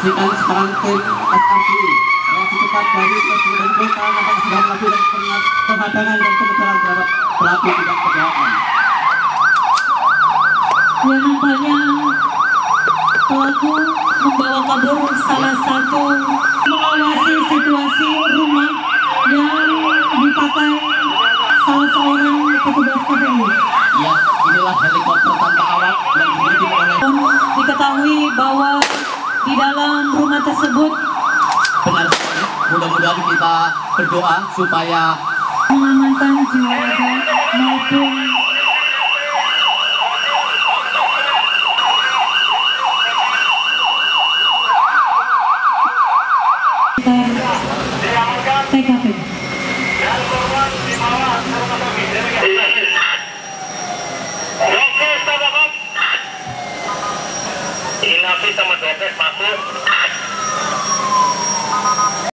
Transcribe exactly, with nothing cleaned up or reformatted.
Saksikan sekarang tim S R G reaksi cepat dari Presiden Kota yang sedang melakukan penghadangan dan pengejaran terhadap pelaku tindak kejahatan. Ya, nampaknya pelaku membawa kabur salah satu mengawasi situasi rumah yang dipakai salah seorang petugas K P I. Ya, inilah helikopter tanpa awak yang dimiliki oleh. Diketahui bahwa di dalam rumah tersebut Benar sekali. Mudah-mudahan kita berdoa supaya mengamankan jiwa raga maupun